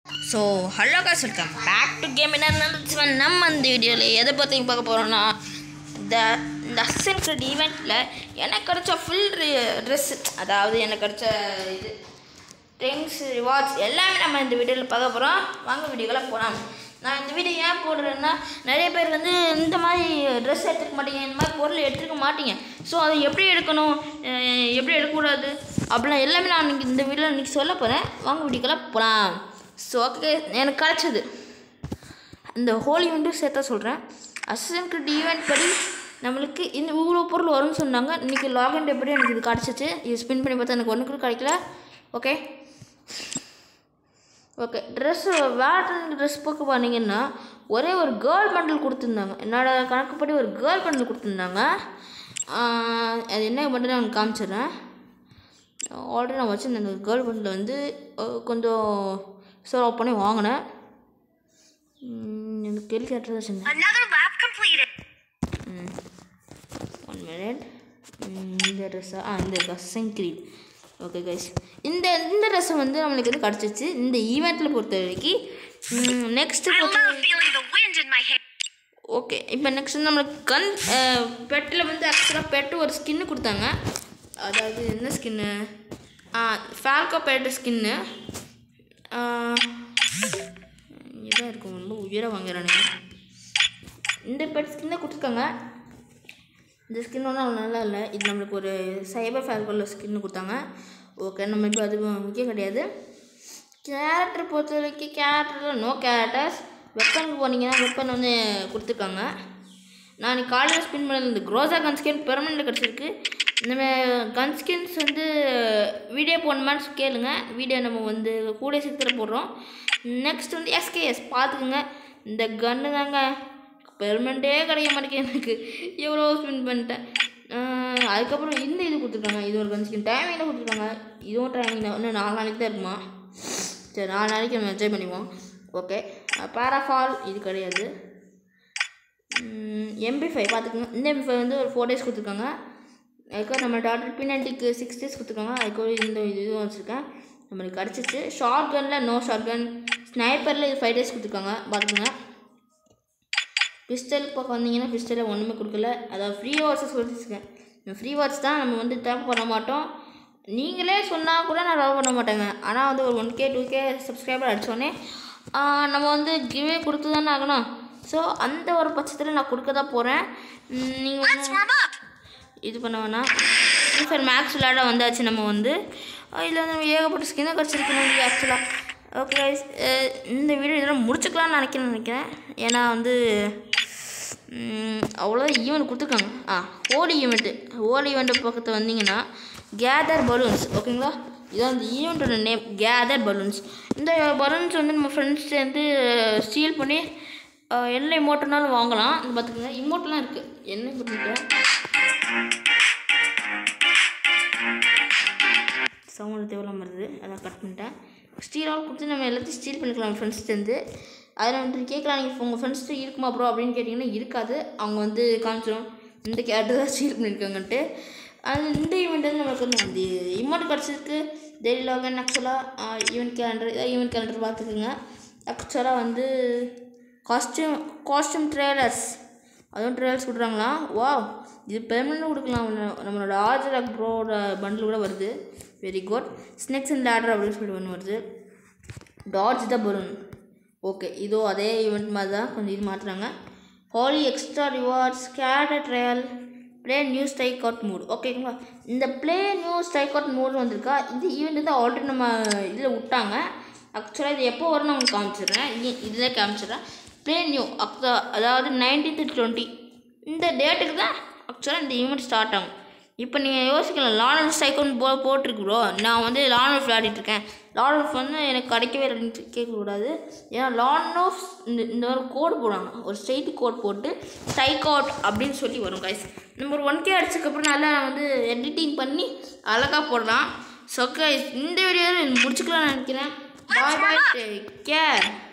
So hello guys welcome back to game. என்ன நம்ம அந்த வீடியோவில் எதை பற்றி பார்க்க போகிறோன்னா இந்த அசன் கிரெட் ஈவெண்ட்டில் எனக்கு கிடச்ச ஃபுல் ட்ரெஸ்ஸு, அதாவது எனக்கு கிடச்ச இது ட்ரிங்க்ஸ் ரிவார்ட்ஸ் எல்லாமே நம்ம இந்த வீடியோவில் பார்க்க போகிறோம். வாங்க வீடியோக்குள்ளே போகலாம். நான் இந்த வீடியோ ஏன் போடுறேன்னா, நிறைய பேர் வந்து இந்த மாதிரி ட்ரெஸ் எடுத்துக்க மாட்டீங்க, இந்த மாதிரி பொருள் எடுத்துக்க மாட்டீங்க. ஸோ அதை எப்படி எடுக்கணும், எப்படி எடுக்கக்கூடாது அப்படிலாம் எல்லாமே நான் இந்த வீடியோவில் இன்றைக்கி சொல்ல போகிறேன். வாங்க வீடியோக்குள்ளே போகலாம். ஸோ ஓகே, எனக்கு கிடச்சது இந்த ஹோல் ஈவெண்ட்டும் சேர்த்தா சொல்கிறேன். அசன் கிரெட் ஈவெண்ட் படி நம்மளுக்கு இந்த இவ்வளோ பொருள் வரும்னு சொன்னாங்க. இன்றைக்கி லாகின் எப்படி எனக்கு இது கிடச்சிச்சு. இது ஸ்பின் பண்ணி பார்த்தா எனக்கு ஒன்று கூட கிடைக்கல. ஓகே ட்ரெஸ்ஸு வேறு ட்ரெஸ் பார்க்க போனீங்கன்னா ஒரே ஒரு கேர்ள் பண்டில் கொடுத்துருந்தாங்க. என்னோடய கணக்குப்படி ஒரு கேர்ள் பண்டில் கொடுத்துருந்தாங்க. அது என்ன பண்டில் நான் காமிச்சிடுறேன். ஆல்ரெடி நான் வச்சுருந்தேன். அந்த கேர்ள் பண்டில் வந்து கொஞ்சம் சேவ் பண்ணி வாங்கினேன். எனக்கு கேள்வி கேட்டதாக வச்சுருந்தேன். 1 minute. இந்த ட்ரெஸ்ஸாக இந்த அசன் கிரெட். ஓகே கைஸ், இந்த ட்ரெஸ்ஸை வந்து நம்மளுக்கு வந்து கிடச்சிச்சு இந்த ஈவெண்ட்டில் பொறுத்த வரைக்கும். நெக்ஸ்ட்டு ஓகே, இப்போ நெக்ஸ்ட் வந்து நம்மளுக்கு பெட்டில் வந்து ஆக்சுவலாக பெட்டு ஒரு ஸ்கின்னு கொடுத்தாங்க. அதாவது என்ன ஸ்கின்னு, ஃபால்கோ பெட்டு ஸ்கின்னு. இதாக இருக்கும், ரொம்ப உயிராக வாங்குறானுங்க. இந்த பெட் ஸ்கின் தான் கொடுத்துருக்காங்க. இந்த ஸ்கின் ஒன்றும் அவ்வளோ நல்லா இல்லை. இது நம்மளுக்கு ஒரு சைபர் ஃபால்கோவில் ஸ்கின்னு கொடுத்தாங்க. ஓகே, நம்ம இப்போ அது முக்கியம் கிடையாது. கேரக்டர் பொறுத்த வரைக்கும் கேரக்டரில் நோ கேரக்டர்ஸ். வெப்பனுக்கு போனீங்கன்னா வெப்பன் வந்து கொடுத்துருக்காங்க. நான் காலையில் ஸ்பின் பண்ணது இந்த க்ரோசா கன் ஸ்கின் பெர்மனெண்ட்டில் கிடச்சிருக்கு. நம்ம கன் ஸ்கின்ஸ் வந்து வீடியோ போடணுமான்னு கேளுங்க. வீடியோ நம்ம வந்து கூட சீக்கிரம் போடுறோம். நெக்ஸ்ட் வந்து எஸ்கேஎஸ் பார்த்துக்குங்க. இந்த கன்று தாங்க பெர்மனெண்ட்டே கிடைக்க மாட்டேங்குது. எனக்கு எவ்வளோ ஸ்பின் பண்ணிட்டேன். அதுக்கப்புறம் இந்த இது கொடுத்துருக்காங்க. இது ஒரு கன் ஸ்கின் டைமிங்கில் கொடுத்துருக்காங்க. இதுவும் டைமிங் தான், இன்னும் 4 நாளைக்கு தான் இருக்குமா. சரி, 4 நாளைக்கு நம்ம என்ஜாய் பண்ணிக்குவோம். ஓகே, பாராஃபால் இது கிடையாது. MP5 பார்த்துக்கோங்க. இந்த MP5 வந்து ஒரு 4 days கொடுத்துருக்காங்க. அதுக்கப்புறம் நம்ம டாக்டர் பின்னாடிக்கு 6 days கொடுத்துருக்காங்க. அதுக்கப்புறம் இந்த இதுவும் வச்சுருக்கேன். நம்மளுக்கு கிடச்சிச்சு. ஷார்ட் கனில் நோ ஷார்ட் கன். ஸ்னைப்பரில் இது 5 days கொடுத்துருக்காங்க. பார்த்துக்கோங்க. பிஸ்டல் பக்கம் வந்தீங்கன்னா பிஸ்டலில் ஒன்றுமே கொடுக்கல. அதாவது ஃப்ரீ வாட்ஸஸ் கொடுத்துருக்கேன். ஃப்ரீ வாட்ஸ் தான், நம்ம வந்து தேவை பண்ண மாட்டோம். நீங்களே சொன்னால் கூட நான் லவ் பண்ண மாட்டேங்க. ஆனால் வந்து ஒரு 1K 2K சப்ஸ்கிரைபர் அடித்தோடனே நம்ம வந்து கிவே கொடுத்து தானே ஆகணும். ஸோ அந்த ஒரு பட்சத்தில் நான் கொடுக்க தான் போகிறேன். நீங்கள் இது பண்ண வேணாம். ஃப்ரீ ஃபயர் மேக்ஸ் விளையாட வந்தாச்சு. நம்ம வந்து இதில் வந்து நம்ம ஏகப்பட்ட ஸ்கின்னாக கிடச்சிருக்கணும் ஆக்சுவலாக. ஓகே, இந்த வீடியோ இதெல்லாம் முடிச்சுக்கலாம்னு நினைக்கிறேன். ஏன்னா வந்து அவ்வளோதான் ஈவெண்ட் கொடுத்துருக்காங்க. ஹோலி ஈவெண்ட்டு பக்கத்தில் வந்தீங்கன்னா கேதர் பலூன்ஸ். ஓகேங்களா, இதான் அந்த ஈவெண்ட்டோட நேம், கேதர் பலூன்ஸ். இந்த பலூன்ஸ் வந்து நம்ம ஃப்ரெண்ட்ஸ் சேர்ந்து ஸ்டீல் பண்ணி என்ன இமோட்டனாலும் வாங்கலாம். இது பார்த்துக்கோங்க, இமோட்டெலாம் இருக்குது. என்ன பண்ணிட்டேன் சவுண்ட் தேவையில்லாமல் வருது, அதான் கட் பண்ணிட்டேன். ஸ்டீலாக கொடுத்து நம்ம எல்லாத்தையும் ஸ்டீல் பண்ணிக்கலாம் ஃப்ரெண்ட்ஸ் சேர்ந்து. அதில் வந்து கேட்கலாம், நீங்கள் உங்கள் ஃப்ரெண்ட்ஸ்ட்டு இருக்குமா ப்ரோ அப்படின்னு கேட்டிங்கன்னா இருக்காது. அவங்க வந்து காமிச்சிடும் இந்த கேரக்டர் தான் ஸ்டீல் பண்ணியிருக்காங்கன்ட்டு. அது இந்த ஈவெண்ட் வந்து நம்மளுக்கு வந்து அந்த இமோட் கிடச்சிருக்கு. டெய்லி லாகன் ஆக்சுவலாக ஈவெண்ட் கேலண்டர் பார்த்துக்குங்க. ஆக்சுவலாக வந்து காஸ்டியூம் ட்ரெய்லர்ஸ், அதுவும் ட்ரெய்லர்ஸ் கொடுக்குறாங்களா. வா, இது பெர்மனெண்ட் கொடுக்கலாம். நம்மளோட ஆர்ஜராக் ப்ரோட பண்டில் கூட வருது. Very good. Snakes and ladder அப்படின்னு சொல்லிட்டு ஒன்று வருது. டாட்ஜ் த பலூன். ஓகே, இதோ அதே ஈவெண்ட் மாதிரி தான், கொஞ்சம் இது மாற்றுறாங்க. Holi extra rewards, character trial, play new strike out mode. ஓகேங்களா, இந்த play new strike out mode வந்திருக்கா. இந்த ஈவெண்ட் தான் ஆல்ரெடி நம்ம இதில் விட்டாங்க. ஆக்சுவலாக இது எப்போ வரும்னு அவங்க காமிச்சிடுறேன். இதில் காமிச்சிடுறேன். ப்ளே நியூ அதாவது 19th to 20 இந்த டேட்டுக்கு தான் ஆக்சுவலாக இந்த ஈவெண்ட் ஸ்டார்ட் ஆகும். இப்போ நீங்கள் யோசிக்கலாம், லான் ஸ்ட்ரைக்கோன் போட்டிருக்கு ப்ரோ, நான் வந்து லான் ஆஃப் விளையாடிட்டுருக்கேன். லான் ஆஃப் வந்து எனக்கு கிடைக்கவே இல்லைன்னு கேட்கக்கூடாது. ஏன்னா லான் ஆஃப் இந்த ஒரு கோடு போடுவாங்க, ஒரு ஸ்ட்ரைட் கோட் போட்டு ஸ்ட்ரைக் அவுட் அப்படின்னு சொல்லி வரும் கைஸ். நம்ம ஒரு 1K அடிச்சதுக்கப்புறம் நல்லா வந்து எடிட்டிங் பண்ணி அழகாக போடலாம். ஸோ கைஸ், இந்த வீடியோவில் முடிச்சுக்கலாம்னு நினைக்கிறேன். Bye bye, take care.